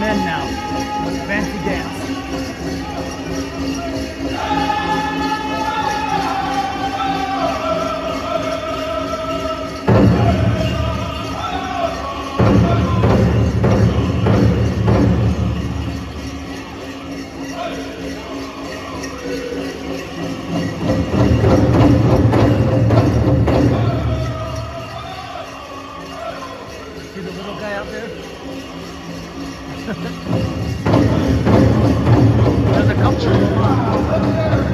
men now. Fancy dance. See the little guy out there? There's a couple.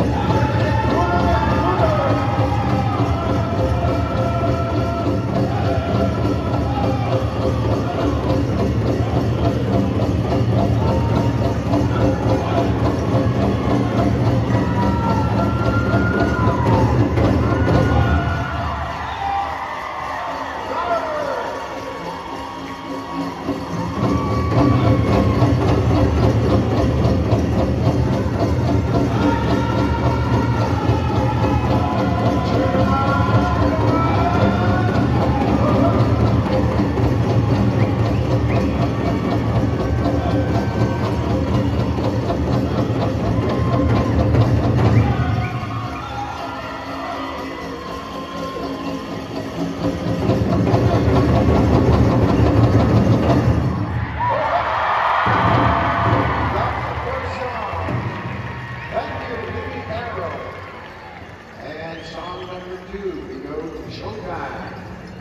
Song number 2, we go to Showtime.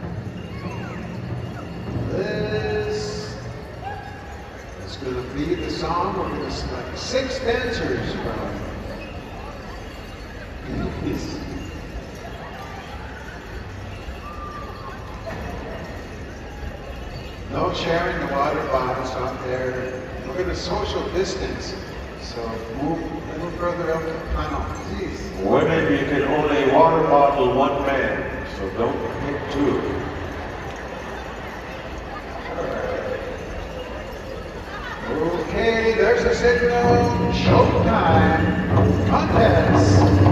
This is going to be the song we're going to select 6 dancers from. No sharing the water bottles out there. We're going to social distance. So move a little further up the panel, please. Women, you can only water bottle one man, so don't pick 2. Okay, there's a signal. Showtime contest.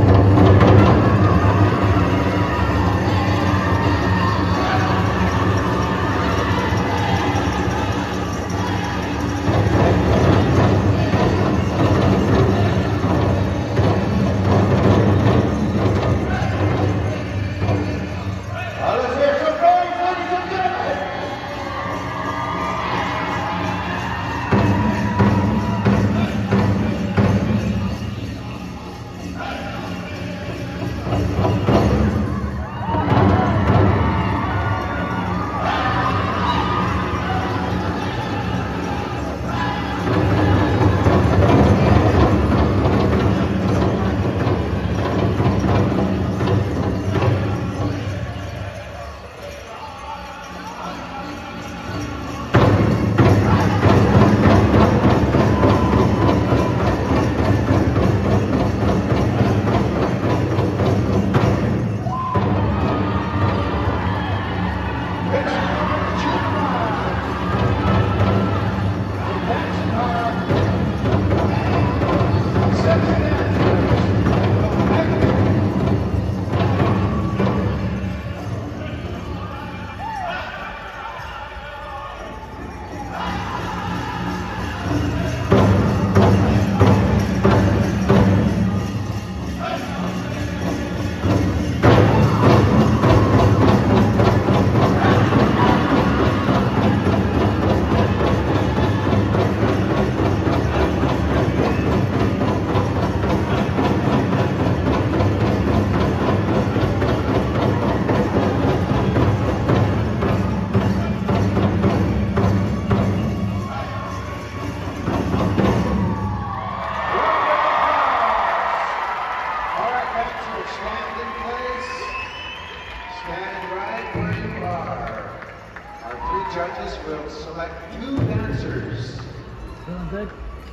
Judges will select 2 dancers. Feeling good?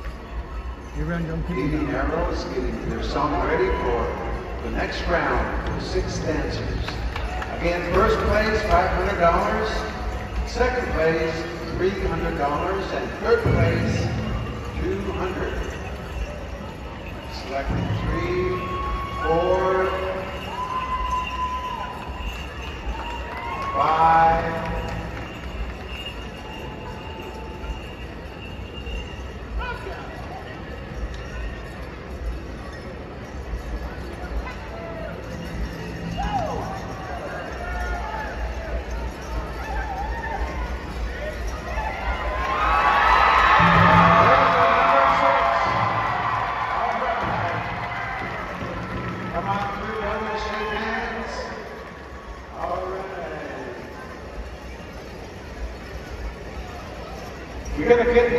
You're around your own people. Leading Arrows getting their song ready for the next round for 6 dancers. Again, first place, $500. Second place, $300. And third place, $200. Selecting 3, 4, 5,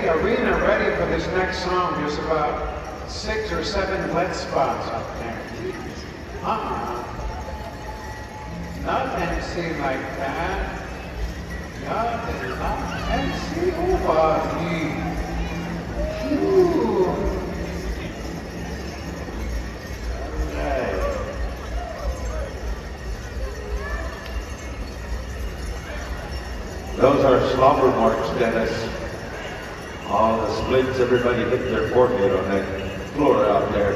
arena ready for this next song. There's about 6 or 7 wet spots up there. Nothing like that. Nothing, not MC nobody. Alright. Those are slobber marks, Dennis. All the splits, everybody hit their forehead on that floor out there.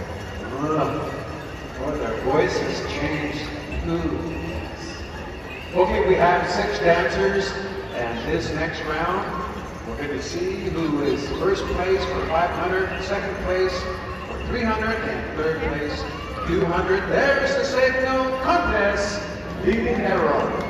Boy, their voices changed. Okay, we have 6 dancers, and this next round, we're going to see who is first place for 500, second place for 300, and third place 200. There's the signal contest, leading arrow.